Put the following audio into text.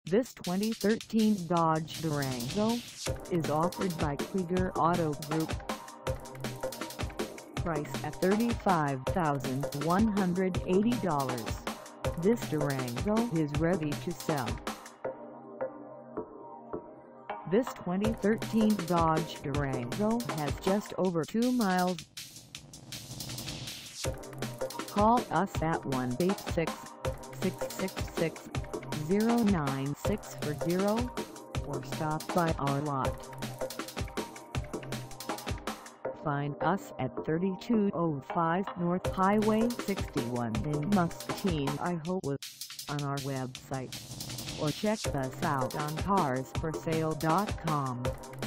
This 2013 Dodge Durango is offered by KRIEGER Auto Group. Price at $35,180. This Durango is ready to sell. This 2013 Dodge Durango has just over 2 miles. Call us at 1-866-666-0960 or stop by our lot. Find us at 3205 North Highway 61 in Muscatine, Iowa, on our website, or check us out on carsforsale.com.